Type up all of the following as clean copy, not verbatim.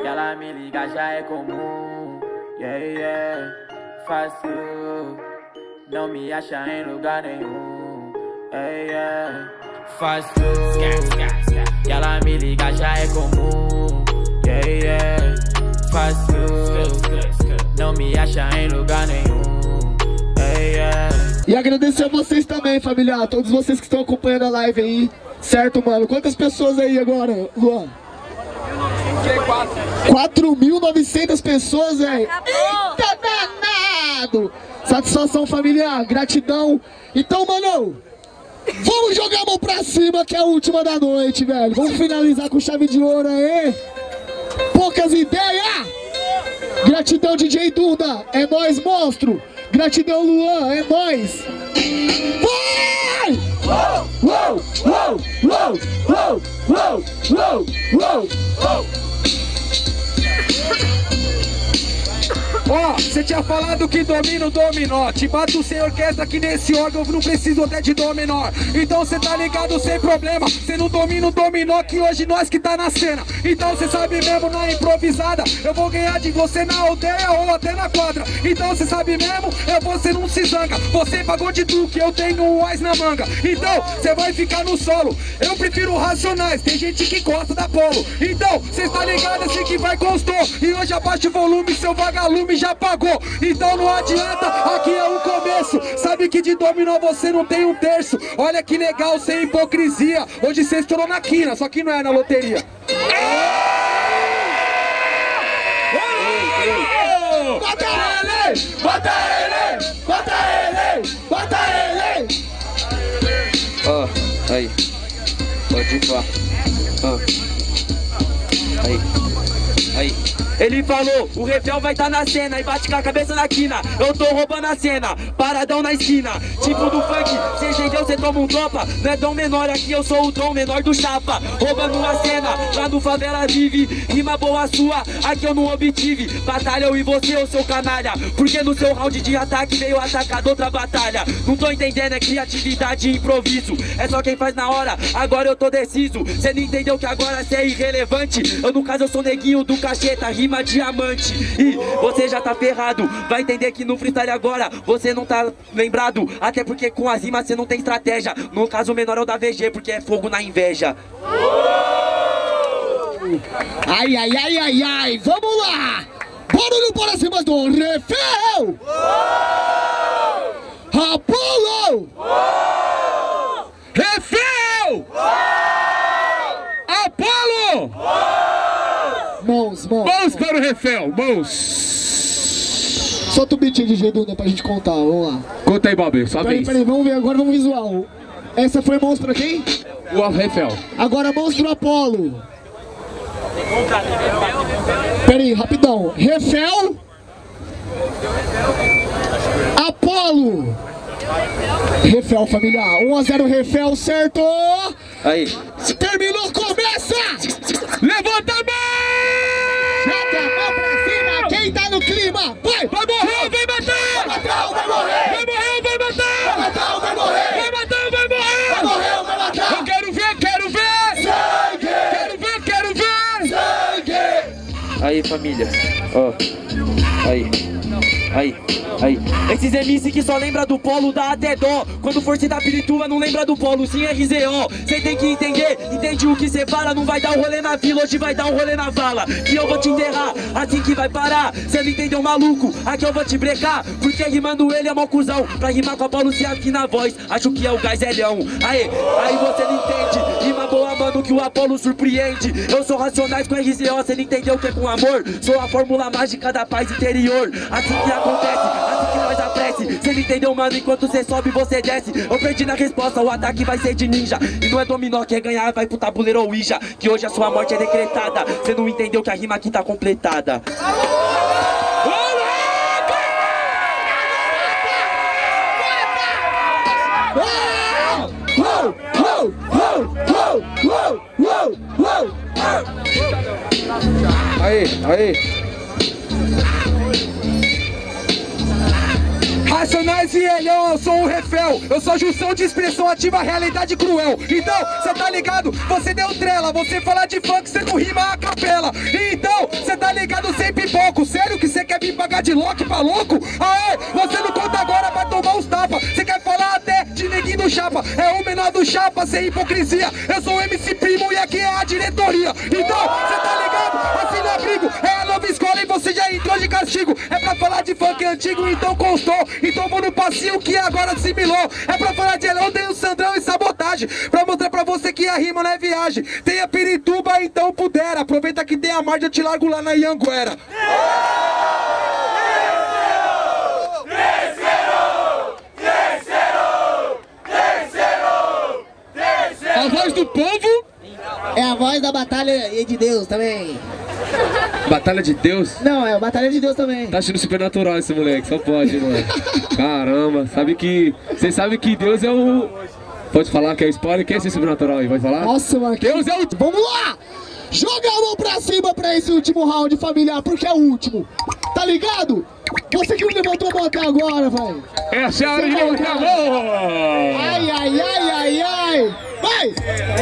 E ela me liga já é comum. Yeah, yeah, fácil. Não me acha em lugar nenhum. Yeah, yeah, fácil. E ela me liga já é comum. Yeah, yeah, fácil. Não me acha em lugar nenhum. Yeah, yeah. E agradecer a vocês também, família, todos vocês que estão acompanhando a live aí. Certo, mano? Quantas pessoas aí agora, Luan? 4.900 pessoas, velho. Eita danado! Satisfação familiar, gratidão. Então, mano, vamos jogar a mão pra cima, que é a última da noite, velho. Vamos finalizar com chave de ouro aí. Poucas ideias. Gratidão, DJ Duda. É nóis, monstro. Gratidão, Luan. É nóis. Vai! Uou, uou, uou, uou, uou, uou, uou, uou, uou. Ó, cê tinha falado que domina o dominó. Te bato sem orquestra que nesse órgão não preciso até de dó menor. Então cê tá ligado sem problema. Cê não domina o dominó que hoje nós que tá na cena. Então cê sabe mesmo na improvisada eu vou ganhar de você na aldeia ou até na quadra. Então cê sabe mesmo, você não se zanga. Você pagou de tu que eu tenho o Ais na manga. Então cê vai ficar no solo. Eu prefiro Racionais, tem gente que gosta da Polo. Então cê tá ligado assim que vai gostou. E hoje abaixa o volume, seu vagalume já pagou. Então não adianta, aqui é o começo. Sabe que de dominó você não tem um terço. Olha que legal, sem hipocrisia. Hoje você estourou na quina, só que não é na loteria. Bota ele! Bota ele! Bota ele! Bota ele! Ó, aí. Pode ir lá. Aí. Aí. Ele falou, o Refel vai tá na cena e bate com a cabeça na quina. Eu tô roubando a cena, paradão na esquina. Tipo do funk, cê entendeu, cê toma um topa. Não é dom menor, aqui eu sou o dom menor do chapa. Roubando a cena, lá no favela vive. Rima boa sua, aqui eu não obtive. Batalha eu e você, eu sou canalha. Porque no seu round de ataque veio atacado outra batalha. Não tô entendendo, é criatividade e improviso. É só quem faz na hora, agora eu tô deciso. Cê não entendeu que agora cê é irrelevante. Eu no caso eu sou neguinho do cacheta, rima diamante. E você já tá ferrado. Vai entender que no freestyle agora você não tá lembrado. Até porque com as rimas você não tem estratégia. No caso o menor é o da VG, porque é fogo na inveja. Ai, ai, ai, ai, ai. Vamos lá. Barulho para cima do Refel. Apolo. Refel! Apolo! Mãos, mãos. Mãos para o Refel, mãos. Solta o beat de Duda pra gente contar, vamos lá. Conta aí, Bob, sua vez. Peraí, vamos ver, agora vamos visual. Essa foi mãos pra quem? O Refel. Agora mãos pro Apolo. Peraí, rapidão. Refel. Apolo. Refel, família. 1-0 Refel, certo? Aí. Terminou, começa! Levanta a mão! Joga a mão pra cima, quem tá no clima? Vai! Vai morrer, vai matar! Vai matar, vai morrer! Vai morrer, vai matar! Vai matar, vai morrer! Vai matar, vai morrer! Vai morrer, vai matar! Eu quero ver, quero ver! Sangue! Quero ver, quero ver! Sangue! Aí, família. Ó. Aí. Aí. Aí. Esses MC que só lembra do polo dá até dó. Quando for citar Pirituba não lembra do polo, sim RZO. Cê tem que entender, entende o que cê fala. Não vai dar um rolê na vila, hoje vai dar um rolê na vala. Que eu vou te enterrar, assim que vai parar. Cê não entendeu, maluco, aqui eu vou te brecar. Porque rimando ele é mó cuzão. Pra rimar com a Paulo se afina a voz, acho que é o gazelhão. Aí você não entende, rima boa mano que o Apolo surpreende. Eu sou Racionais com RZO, cê não entendeu o que é com amor. Sou a fórmula mágica da paz interior. Assim que acontece, assim que nós apresse. Cê não entendeu, mano, enquanto cê sobe, você desce. Eu perdi na resposta, o ataque vai ser de ninja. E não é dominó, quer ganhar, vai pro tabuleiro ou Ouija. Que hoje a sua morte é decretada. Cê não entendeu que a rima aqui tá completada. Aí, aí. Racionais e Elhão, eu sou o Refel. Eu sou a junção de expressão ativa, realidade cruel. Então, cê tá ligado? Você deu trela. Você fala de funk, cê não rima a capela. Então, cê tá me pagar de lock pra louco? Aê, você não conta agora, vai tomar uns tapas. Você quer falar até de neguinho do chapa? É o menor do chapa, sem hipocrisia. Eu sou o MC Primo e aqui é a diretoria. Então, cê tá ligado? Assim não é brigo, é a nova escola e você já entrou de castigo. É pra falar de funk antigo, então constou. Então vou no passinho que agora assimilou. É pra falar de Elão, tem o Sandrão e Sabotagem. Pra mostrar pra você que a rima não é viagem. Tem a Pirituba, então pudera. Aproveita que tem a margem, eu te largo lá na Ianguera. A voz do povo é a voz da Batalha de Deus também. Batalha de Deus? Não, é a Batalha de Deus também. Tá achando supernatural esse moleque, só pode, mano. Caramba, vocês sabem que Deus é o... Pode falar que é spoiler? Quem é esse sobrenatural aí? Pode falar? Nossa, mano. Deus é o... Vamos lá! Joga a mão pra cima pra esse último round familiar, porque é o último. Tá ligado? Você que não levantou a mão até agora, velho. Essa é a hora de levantar a mão! Ai, ai, ai, ai, ai! Vai!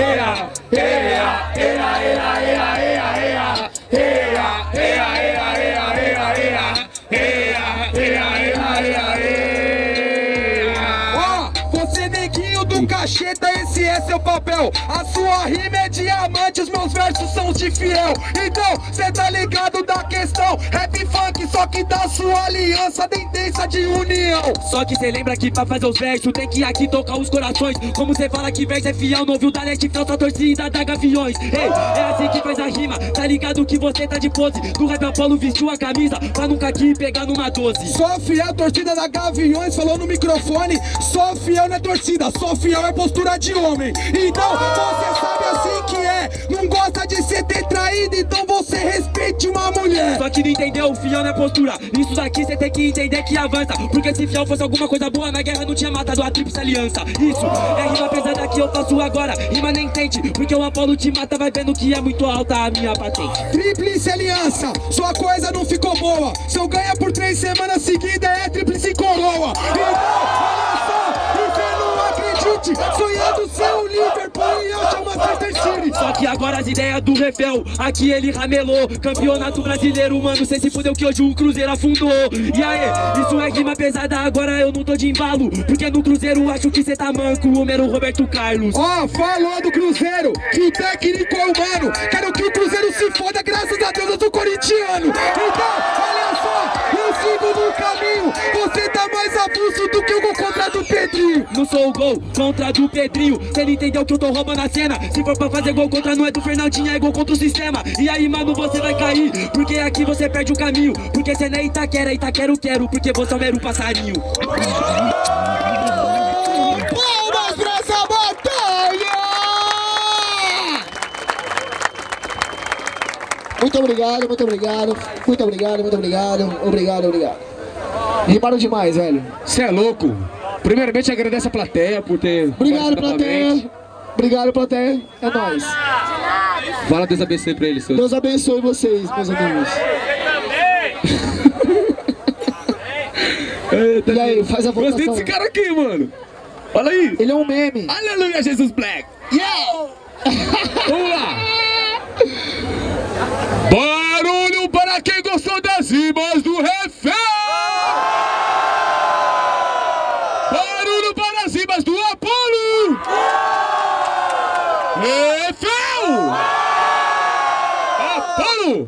Você neguinho do cacheta, esse é seu papel. A sua rima é diamante, os meus versos são de fiel. Então, cê tá ligado da questão. Rap funk, só que da sua aliança, dentença de união. Só que cê lembra que pra fazer os versos tem que aqui tocar os corações. Como cê fala que verso é fiel, não viu da Leste França, torcida da Gaviões. Ei, é assim que faz a rima, tá ligado que você tá de pose. Do Rap Apollo vestiu a camisa, pra nunca aqui pegar numa 12. Só fiel, torcida da Gaviões, falou no microfone. Só fiel não é torcida, só fiel é postura de homem. Então, você sabe assim que é. Não gosta de ser traído, então você respeite uma mulher. Só que não entendeu, fiel não é postura. Isso daqui cê tem que entender que avança. Porque se fiel fosse alguma coisa boa, na guerra não tinha matado a tríplice aliança. Isso, é rima pesada que eu faço agora. Rima nem tente, porque o Apollo te mata, vai vendo que é muito alta a minha patente. Tríplice aliança, sua coisa não ficou boa. Se eu ganhar por 3 semanas seguidas, é tríplice coroa. Então, olha só, e cê não acredite, sonhando ser o Liverpool e eu chamo a Manchester City. Só que agora as ideias do Refel, aqui ele ramelou. Campeonato brasileiro, mano, cê se fudeu que hoje o Cruzeiro afundou. E aí, isso é rima pesada, agora eu não tô de embalo. Porque no Cruzeiro acho que cê tá manco, o mero Roberto Carlos. Ó, falou do Cruzeiro, que o técnico é humano. Quero que o Cruzeiro se foda, graças a Deus eu sou corintiano. Então, olha só, eu sigo no caminho. Você tá mais avulso do que o gol contra do Pedrinho. Não sou o gol contra do Pedrinho, cê não entendeu que eu tô roubando a cena. Se for pra fazer gol contra não é do Fernandinho, é gol contra o sistema. E aí, mano, você vai cair, porque aqui você perde o caminho. Porque cê não é Itaquera, Itaquera eu quero, porque você é o mero passarinho. Palmas pra essa batalha! Muito obrigado, muito obrigado. Muito obrigado, muito obrigado. Obrigado, obrigado. Rimaram demais, velho. Você é louco. Primeiramente agradece a plateia por ter... Obrigado, plateia. Obrigado, plateia. É nóis. Fala Deus abençoe pra eles, seus. Deus abençoe vocês, meus amigos. Eita, E aí, faz a votação. gostei desse cara aqui, mano. Olha aí. Ele é um meme. Aleluia, Jesus Black. Yeah! Vamos lá. Barulho para quem gostou das rimas do Refel. Barulho para as rimas do Apollo. Refel. Apollo.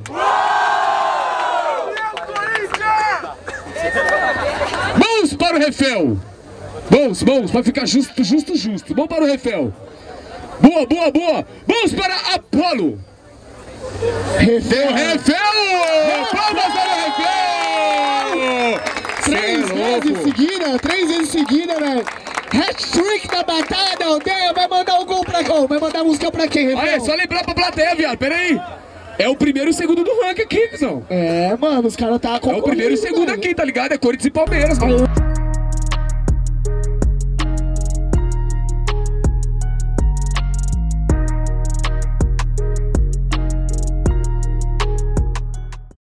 Mãos para o Refel. Mãos, para ficar justo. Mão para o Refel. Boa. Mãos para Apollo. Refel. Palmas para o Refel. 3 vezes seguida, velho. Hat-trick da Batalha da Aldeia. Vai mandar o gol pra qual? Vai mandar a música pra quem, Refel? Olha, só lembrar pra plateia, viado, pera aí. É o primeiro e o segundo do ranking aqui, visão. É, mano, os caras tá É o primeiro e o segundo aqui, tá ligado? É Corinthians e Palmeiras, mano.